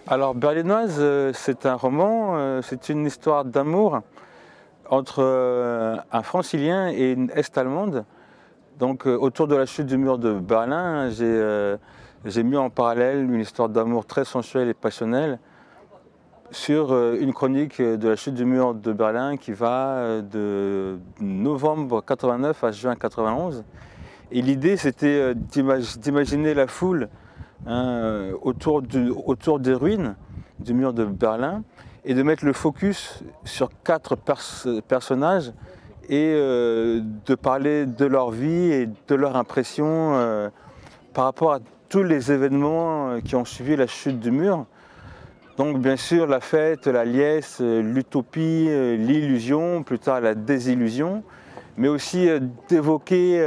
Alors Berlinoise, c'est un roman, c'est une histoire d'amour entre un Francilien et une Est-Allemande. Donc autour de la chute du mur de Berlin, j'ai mis en parallèle une histoire d'amour très sensuelle et passionnelle sur une chronique de la chute du mur de Berlin qui va de novembre 89 à juin 91. Et l'idée, c'était d'imaginer la foule autour des ruines du mur de Berlin et de mettre le focus sur quatre personnages et de parler de leur vie et de leur impression par rapport à tous les événements qui ont suivi la chute du mur. Donc bien sûr la fête, la liesse, l'utopie, l'illusion, plus tard la désillusion, mais aussi d'évoquer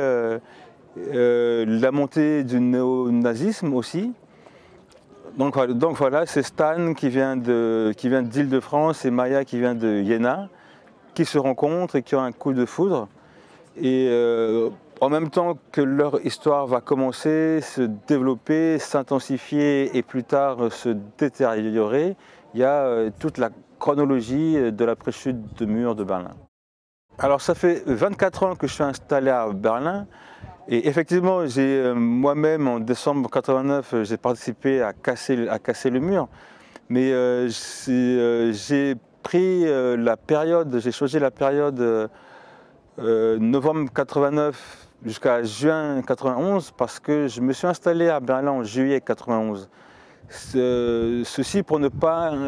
la montée du néo-nazisme aussi. Donc voilà, c'est Stan qui vient d'Île-de-France et Maya qui vient de Iéna, qui se rencontrent et qui ont un coup de foudre. Et en même temps que leur histoire va commencer, se développer, s'intensifier et plus tard se détériorer, il y a toute la chronologie de l'après-chute du mur de Berlin. Alors ça fait 24 ans que je suis installé à Berlin. Et effectivement, moi-même, en décembre 89, j'ai participé à casser le mur. Mais j'ai pris j'ai choisi la période novembre 89 jusqu'à juin 91 parce que je me suis installé à Berlin en juillet 91. Ceci pour ne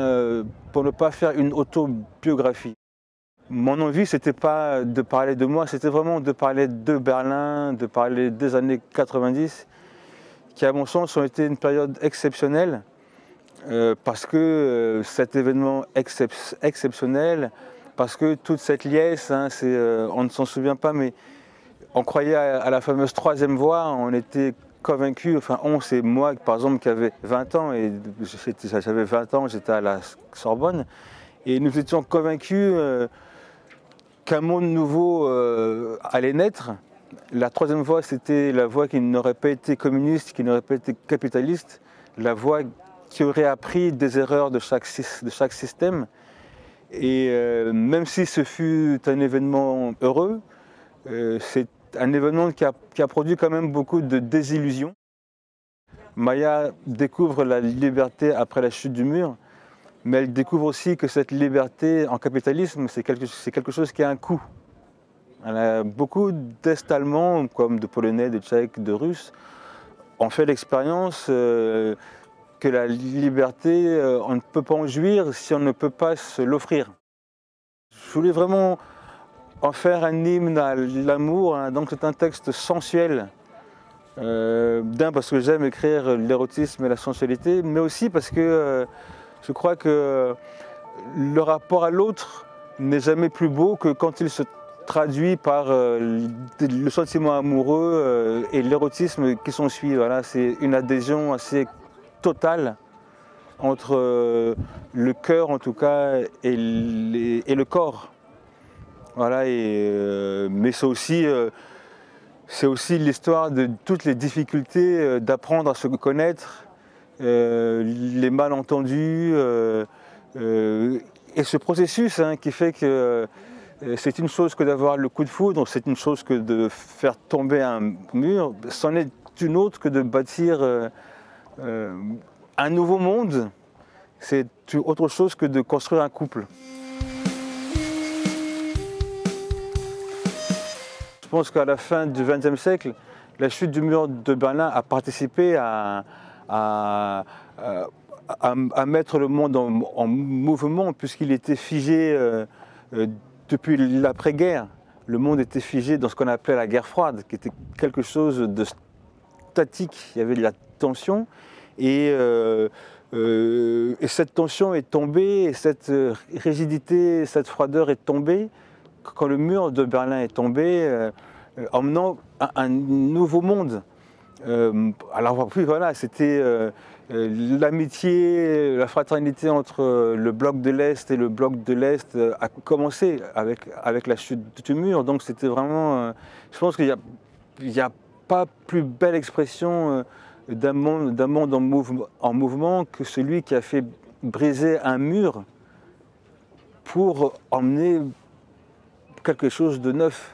pas faire une autobiographie. Mon envie, c'était pas de parler de moi, c'était vraiment de parler de Berlin, de parler des années 90, qui à mon sens ont été une période exceptionnelle, parce que cet événement exceptionnel, parce que toute cette liesse, on ne s'en souvient pas, mais on croyait à la fameuse troisième voie, on était convaincus, enfin on, c'est moi par exemple qui avait 20 ans, et j'avais 20 ans, j'étais à la Sorbonne, et nous étions convaincus qu'un monde nouveau allait naître. La troisième voie, c'était la voie qui n'aurait pas été communiste, qui n'aurait pas été capitaliste, la voie qui aurait appris des erreurs de chaque système. Et même si ce fut un événement heureux, c'est un événement qui a produit quand même beaucoup de désillusions. Maya découvre la liberté après la chute du mur, mais elle découvre aussi que cette liberté en capitalisme, c'est quelque chose qui a un coût. Beaucoup d'Est-Allemands, comme de Polonais, de Tchèques, de Russes, ont fait l'expérience que la liberté, on ne peut pas en jouir si on ne peut pas se l'offrir. Je voulais vraiment en faire un hymne à l'amour, donc c'est un texte sensuel. D'un, parce que j'aime écrire l'érotisme et la sensualité, mais aussi parce que je crois que le rapport à l'autre n'est jamais plus beau que quand il se traduit par le sentiment amoureux et l'érotisme qui s'ensuit. Voilà, c'est une adhésion assez totale entre le cœur en tout cas et le corps. Voilà, mais c'est aussi l'histoire de toutes les difficultés d'apprendre à se connaître, les malentendus, et ce processus qui fait que c'est une chose que d'avoir le coup de foudre, c'est une chose que de faire tomber un mur, c'en est une autre que de bâtir un nouveau monde, c'est autre chose que de construire un couple. Je pense qu'à la fin du XXe siècle, la chute du mur de Berlin a participé à mettre le monde en mouvement, puisqu'il était figé depuis l'après-guerre. Le monde était figé dans ce qu'on appelait la guerre froide, qui était quelque chose de statique. Il y avait de la tension, et cette tension est tombée, et cette rigidité, cette froideur est tombée quand le mur de Berlin est tombé, emmenant un nouveau monde. Alors oui, voilà, c'était l'amitié, la fraternité entre le bloc de l'Est et le bloc de l'Est a commencé avec la chute du mur. Donc c'était vraiment, je pense qu'il n'y a pas plus belle expression d'un monde en mouvement que celui qui a fait briser un mur pour emmener quelque chose de neuf.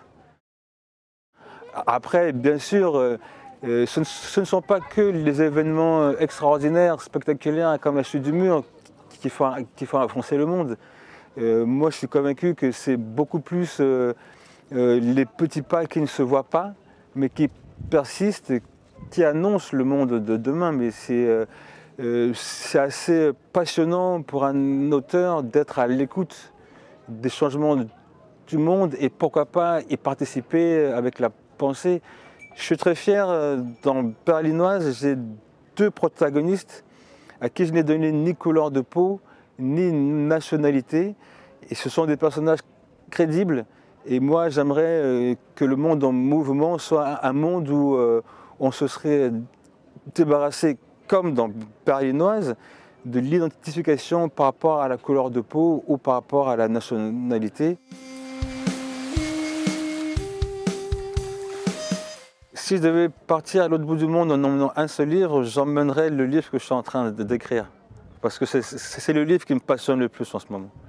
Après, bien sûr, ce ne sont pas que les événements extraordinaires, spectaculaires comme la chute du mur qui font avancer le monde. Moi, je suis convaincu que c'est beaucoup plus les petits pas qui ne se voient pas, mais qui persistent, qui annoncent le monde de demain. Mais c'est assez passionnant pour un auteur d'être à l'écoute des changements du monde et pourquoi pas y participer avec la pensée. Je suis très fier, dans Berlinoise, j'ai 2 protagonistes à qui je n'ai donné ni couleur de peau, ni nationalité. Et ce sont des personnages crédibles. Et moi, j'aimerais que le monde en mouvement soit un monde où on se serait débarrassé, comme dans Berlinoise, de l'identification par rapport à la couleur de peau ou par rapport à la nationalité. Si je devais partir à l'autre bout du monde en emmenant un seul livre, j'emmènerais le livre que je suis en train d'écrire. Parce que c'est le livre qui me passionne le plus en ce moment.